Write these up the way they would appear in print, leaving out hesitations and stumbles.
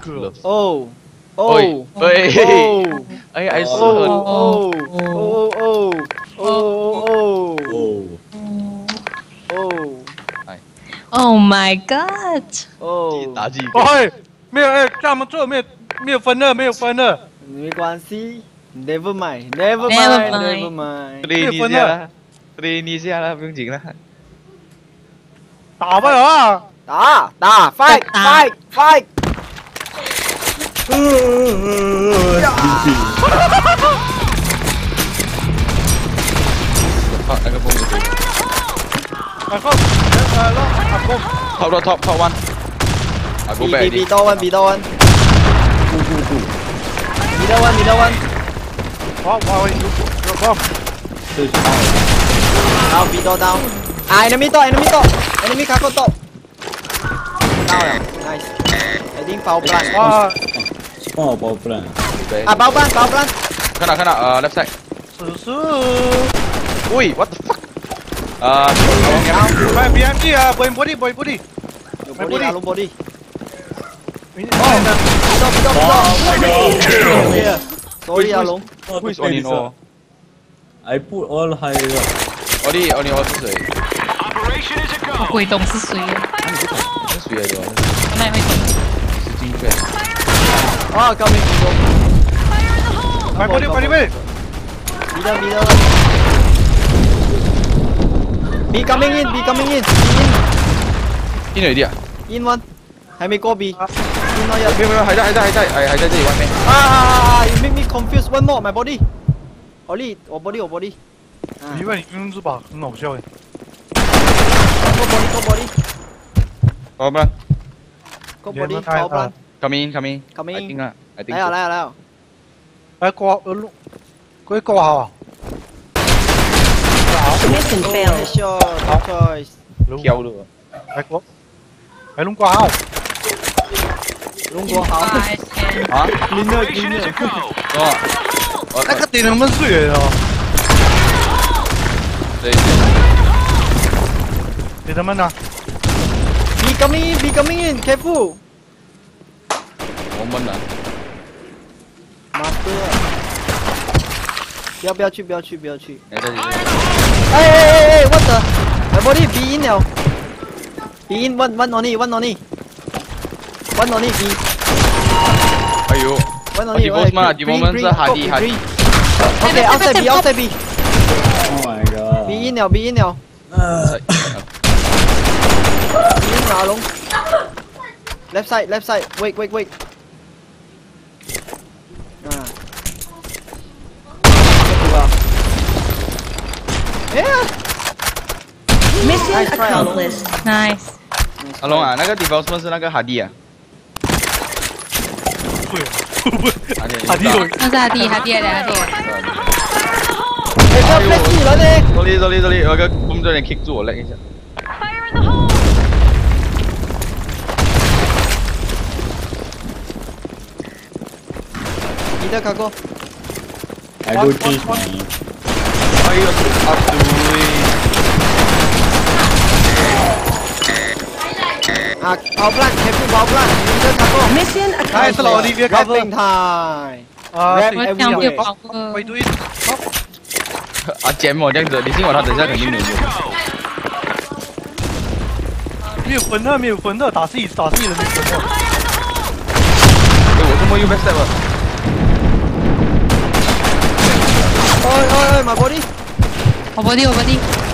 gloves. Oh. Oi. Oh. Oi. Oh. I saw. Oh. Oh. Oh. Oh. Oh. Oh. Oh my god！ Oh. 打击。 哎，没有哎，这么做没有分的，没有分的。 没关系 ，Never mind, Never Never mind, mind. Never mind。 train 一下啦，train 一下啦，不用紧啦。 打吧啊！ 打 fight 打 fight fight。 那个bomb itu. Aku, Top one. Aku back ni. Middle one. Middle one. wow, your bomb. Down, middle down. Enemy kako top. Down, nice. I think power plant. Small power plant. Power plant. Kena, left side. Ui, what the fuck? Main BMG ah, boy body. Low body. Middle. Sorry, Long. Who is on in all? I put all high up. Only all 是谁？ 我鬼懂是谁啊？ 是谁来的？ 那也会懂。 是金券。 Oh, coming. My body. Middle. B coming in. In already 啊 In one. 还没过 B. In not yet. 没有，还在这里外面。 You make me confused. One more, my body. Oli, 我 body. 因为你用这把很好笑哎。 Go body. Power plant. Go body. Power plant. Coming. Coming I in. think 啊，I think. 来了。 哎，掛下。 Mission failed. Headshot. Choice. 跳了。 哎，龍掛下。 龍國好。 啊？ Cleaner. 哦。 那個電咁樣衰嚟啊！ 對。 你怎麼呢 B coming in. Careful. 我們啊。 Master. 不要去。哎 what the? My body B in 了。B in one only. One only B. 哎呦。 One only. Devousment 是哈迪。 Okay, outside B. Oh my god. B in 了。B in 了龍。Left side. Wait. Mission accomplished. Nice。 阿龍啊，那個 Devousment 是那個哈迪啊。 哈迪龍。 那是哈迪。 不要 flash 你了呢。 Sorry，有個工作人員 kick 住我 leg 一下。 你的卡哥。 I go change my. 哎呦，阿對。 Power plant. Careful, power plant. 你的卡哥。 Mission 哎，是 accomplished. 老 Olyvia Rubbing time. 啊， 我想要跑回对。 啊，jam 我這樣子，你信我，他等下肯定沒有。 沒有分的，打死人沒分的。 哎，我怎麼又 backstab 了？ 哎 my body. 我 body。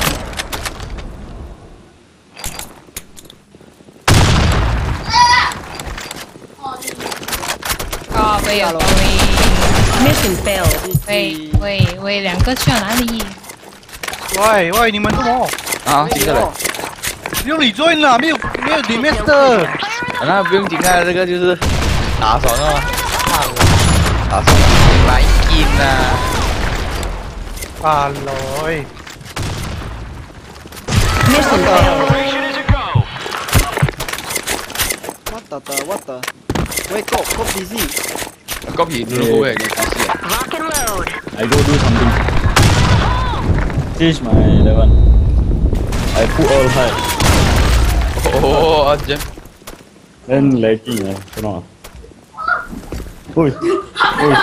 哦，没有。 Mission failed. 喂，兩個去了哪裡？ 喂，你們怎麼？ 啊，停下來。 用你 join 了，沒有 damage 的。 那不用緊啊，這個就是打爽了。打爽了，來勁啊！ 阿來。 Mission failed. What the? Wait, go busy. Copy, dulu gue di sisi. Lock and load. I go do something. Change my level. I put all high. Oh, aja. Then lagging cannot. Ui. Ui.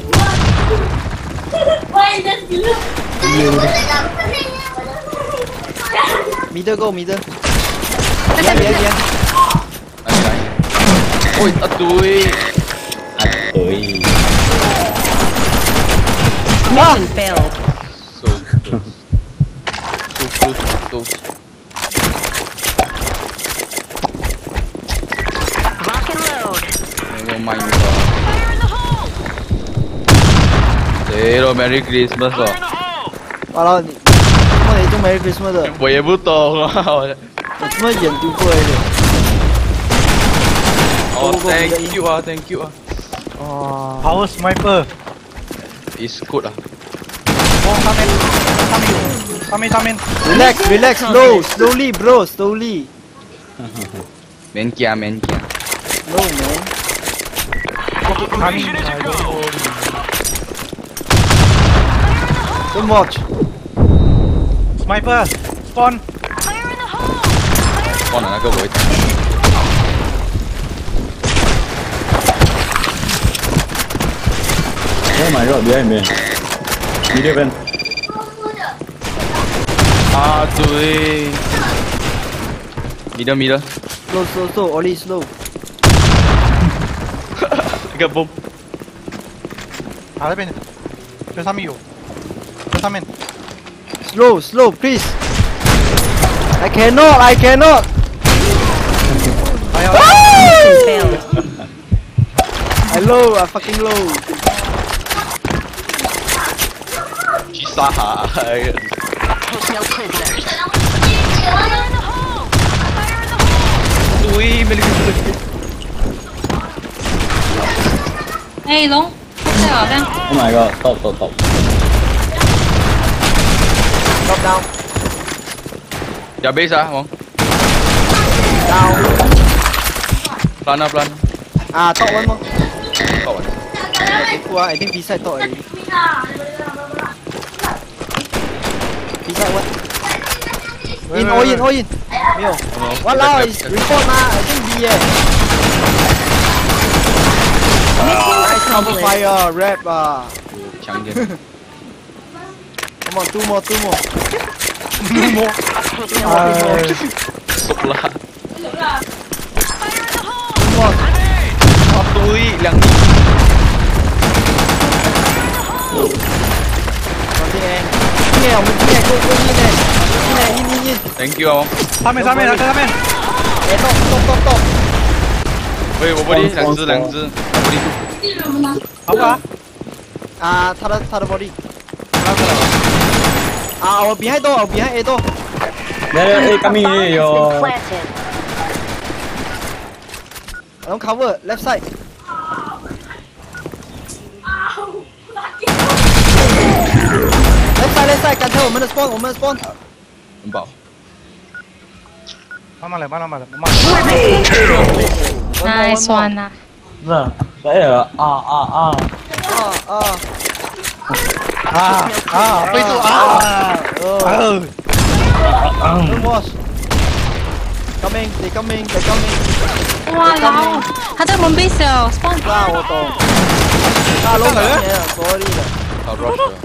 Middle go middle. Biar. Ôi, tui. Ui. Mission failed. Tu. Lock and load. Memang main kau. Zero Merry Christmas kau. Walau你，他妈你中 Merry Christmas 的， 我也不懂啊。 我他妈眼丢过来的。 哦，thank you 啊，thank you 啊。 哦， Power sniper. Is good 啊。 Oh, come in. relax, slowly bro, slowly. Main kia. No man. Coming. Don't watch. Sniper. Spawn. 放了那个位置。 Oh my god, behind me. Video van. Ah, tui. Middle. Slow, Oli slow. 一个 boom。 Ah, 那边。这上面有。这上面。 Slow, please. I cannot. Mission failed. I fucking low. 去杀哈。 Take no prisoners. Tui, Merry Christmas。 哎，龙，在好像 Oh my god, top. Drop down. Dah base ah, Wong. Down. Pelan. Ah, top one more. Kau kan. I think beside top already. Beside what? All in. 没有。Walao is report 吗 I think B 耶。Nice cover fire, rap 啊。 强点。 Come on, two more. Stop lah. Two more. Tui, 2米。 我们进来 go in。 Thank you 啊，Wong。 上面。 哎，动。 喂，我body 2只。 好不好？ 啊，他的 body。啊，我 behind A door。 Yeah, coming here, Has yo. been planted. I don't cover left side. Left side， 赶车我们的 spawn。 很饱。 慢慢来。 nice one 啊！ Nah, saya apa itu? Don't watch. They coming. 哇，然后他在我们 base 哦 spawn 那我懂。大龙了，sorry 的。 好 rush 了。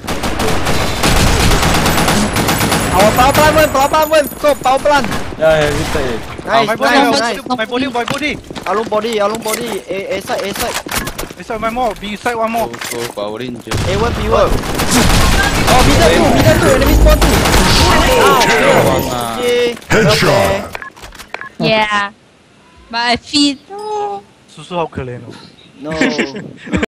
好，我包办问，够包办。 ya, kita. Nice. My body. Along body. A side. This side one more. B side one more. Go power ranger. A1 B1. Oh, middle 2, enemy spawn 2. Okay. yeah but I feed 叔叔好可怜哦。 No.